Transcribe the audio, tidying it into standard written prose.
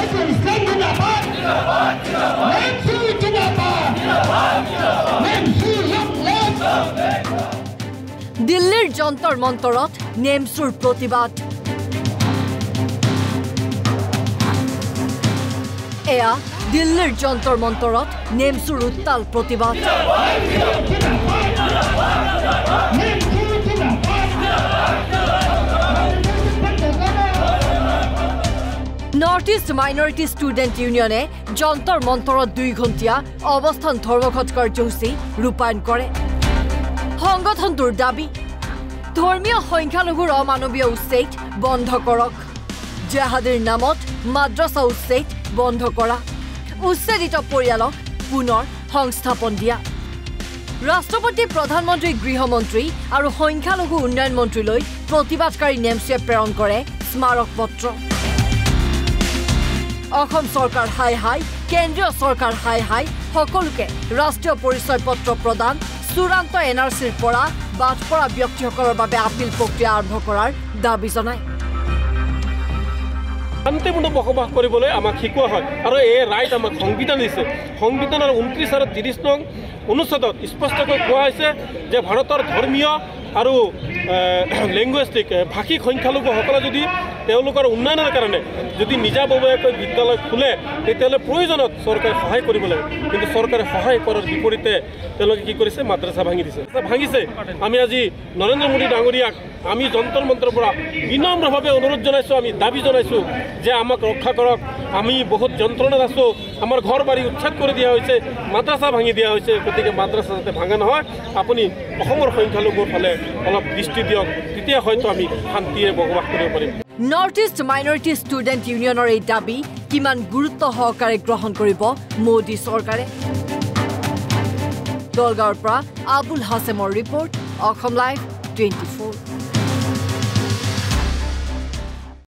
দিল্লীৰ যন্তৰ মন্তৰত নেমছুৰ প্ৰতিবাদ এয়া দিল্লীৰ যন্তৰ মন্তৰত নেমছুৰ উত্তাল প্ৰতিবাদ নৰ্থ ইষ্ট মাইনৰিটি ষ্টুডেণ্ট ইউনিয়নে যন্তৰ মন্তৰত 2 ঘণ্টীয়া অৱস্থান ধৰ্মঘট কাৰ্যসূচী ৰূপায়ণ কৰে সংগঠনটোৰ দাবী ধৰ্মীয় সংখ্যালঘুৰ অমানৱীয় উচ্ছেদ বন্ধ কৰক জেহাদীৰ নামত মাদ্ৰাছা উচ্ছেদ বন্ধ কৰা উচ্ছেদিত পৰিয়ালক পুনৰ সংস্থাপন দিয়া ৰাষ্ট্ৰপতি প্ৰধানমন্ত্ৰী গৃহমন্ত্ৰী আৰু সংখ্যালঘু উন্নয়ন মন্ত্ৰীলৈ প্ৰতিবাদকাৰী নেমছুৱে প্ৰেৰণ কৰে স্মাৰক পত্ৰ অসম চৰকাৰ হাই হাই কেন্দ্ৰীয় চৰকাৰ হাই হাই সকলোকে ৰাষ্ট্ৰীয় পৰিচয় পত্ৰ প্ৰদান চূড়ান্ত এনআৰচিৰ পৰা বাদ পৰা ব্যক্তিসকলৰ বাবে আপিল প্ৰক্ৰিয়া আৰম্ভ কৰাৰ দাবী জনায় শান্তিপূৰ্ণ বসবাস কৰিবলৈ আমাক শিকোৱা হয় আৰু এই ৰাইট আমাক সংবিধান দিছে সংবিধানৰ 29 আৰু 30 নং অনুচ্ছেদত স্পষ্টকৈ কোৱা হৈছে যে ভাৰতৰ ধৰ্মীয় আৰু লেংগুৱেষ্টিক ভাষিক সংখ্যালঘুসকলে যদি তেওঁলোকৰ উন্নয়নৰ কাৰণে যদি নিজাববীয়াকৈ বিদ্যালয় খোলে তেতিয়াহ'লে প্ৰয়োজনত চৰকাৰে সহায় কৰিব লাগে কিন্তু চৰকাৰে সহায় কৰাৰ বিপৰীতে তেওঁলোকে কি কৰিছে মাদ্ৰাছা ভাঙিছে আমি আজি নৰেন্দ্ৰ মোদী ডাঙৰীয়াক আমি যন্তৰ মন্ত্ৰৰ পৰা বিনম্ৰভাৱে অনুৰোধ জনাইছোঁ আমি দাবী জনাইছোঁ যে আমাক ৰক্ষা কৰক আমি বহুত যন্ত্ৰণাত আছোঁ আমাৰ ঘৰ বাৰী উচ্ছেদ কৰি দিয়া হৈছে মাদ্ৰাছা ভাঙি দিয়া হৈছে গতিকে মাদ্ৰাছা যাতে ভাঙা নহয় আপুনি অসমৰ সংখ্যালঘুৰ ফালে অলপ দৃষ্টি দিয়ক তেতিয়া হয়তো আমি শান্তিৰে বসবাস কৰিব পাৰিম নৰ্থ ইষ্ট মাইনৰিটি ষ্টুডেণ্ট ইউনিয়নৰ এই দাবী কিমান গুৰুত্ব সহকাৰে গ্ৰহণ কৰিব মোদী চৰকাৰে দলগাঁৱৰ পৰা আবুল হাছেমৰ ৰিপৰ্ট অসম লাইভ 24